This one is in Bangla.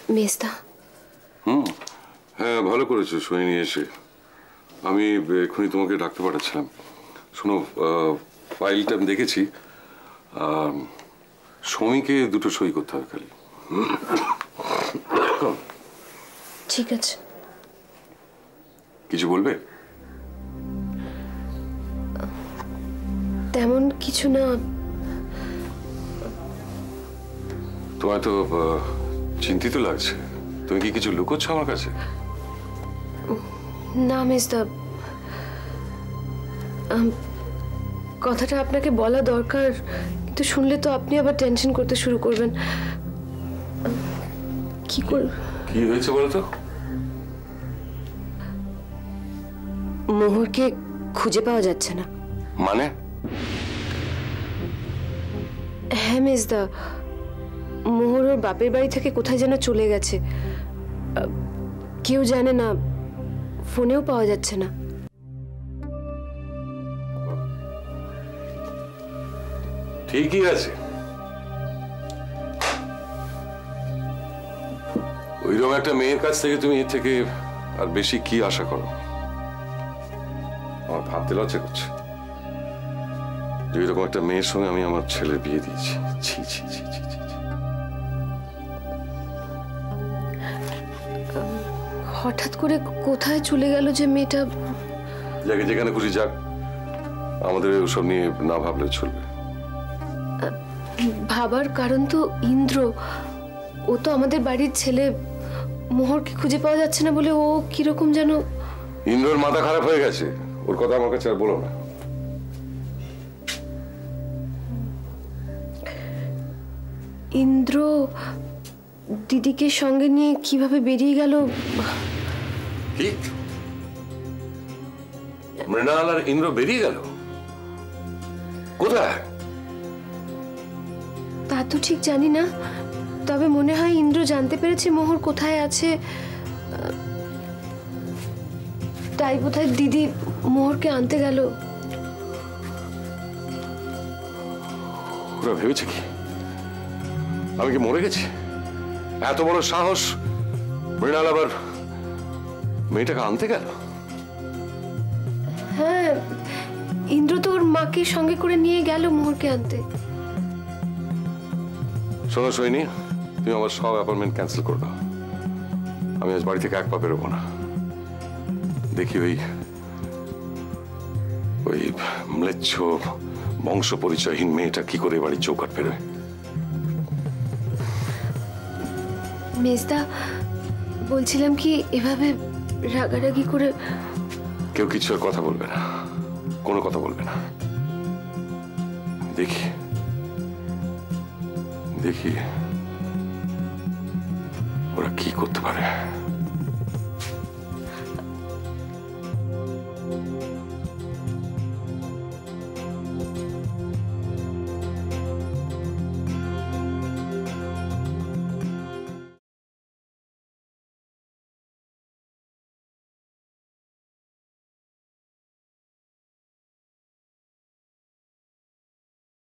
মেজদা। হ্যাঁ, ভালো করেছো সই নিয়ে এসে। আমি এক্ষুনি তোমাকে ডাকতে পাঠাচ্ছিলাম। শোনো, ফাইলটা আমি দেখেছি। সমীকে দুটো সই করতে হবে খালি। ঠিক আছে। কিছু বলবে? তেমন কিছু না। তোমার তো চিন্তিত লাগছে। তুমি কি কিছু লুকোচ্ছ আমার কাছে? না মেজদা, কথাটা আপনাকে বলা দরকার, কিন্তু শুনলে তো আপনি আবার টেনশন করতে শুরু করবেন। কি হয়েছে বলো তো? মোহরকে খুঁজে পাওয়া যাচ্ছে না। মানে? হ্যাঁ মেজদা, মোহর ওর বাপের বাড়ি থেকে কোথায় যেন চলে গেছে। কেউ জানে না, ফোনেও পাওয়া যাচ্ছে না। ঠিকই আছে। ওইরকম একটা মেয়ের কাছ থেকে তুমি এর থেকে আর বেশি কি আশা করো? আমার ভাবতে লজ্জা করছে যে এরকম একটা মেয়ের সঙ্গে আমি আমার ছেলের বিয়ে দিয়েছি। ছি ছি ছি ছি ছি। হঠাৎ করে কোথায় চলে গেল যে মেয়েটা? যাকে যেখানে খুশি যাক, আমাদের ওসব নিয়ে না ভাবলে চলবে। ভাবার কারণ তো ইন্দ্র। ও তো আমাদের বাড়ির ছেলে। মোহরকে খুঁজে পাওয়া যাচ্ছে না বলে ও কিরকম যেন। ইন্দ্রর মাথা খারাপ হয়ে গেছে, ওর কথা আমার কাছে আর বলো না। ইন্দ্র দিদিকে সঙ্গে নিয়ে কিভাবে বেরিয়ে গেল? কি? মৃণাল আর ইন্দ্র বেরিয়ে গেল? কোথায়? তা তো ঠিক জানি না, তবে মনে হয় ইন্দ্র জানতে পেরেছে মোহর কোথায় আছে, তাই বোধহয় দিদি মোহরকে আনতে গেল। ওরা ভেবেছে কি আমি কি মরে গেছি? এত বড় সাহস মৃণাল আবার মেয়েটাকে আনতে গেল? হ্যাঁ, ইন্দ্র তো ওর মাকে সঙ্গে করে নিয়ে গেল মোহরকে আনতে। শোনো সৈনী, তুমি আমার সব অ্যাপয়েন্টমেন্ট ক্যান্সেল করে দাও। আমি আজ বাড়ি থেকে এক পা বেরোবো না। দেখি ওই ম্লেচ্ছ বংশ পরিচয়হীন মেয়েটা কি করে বাড়ির চৌকাট পেরোয়। মেজদা, বলছিলাম কি এভাবে রাগারাগি করে। কেউ কিছু আর কথা বলবে না, কোনো কথা বলবে না। দেখি দেখি ওরা কি করতে পারে।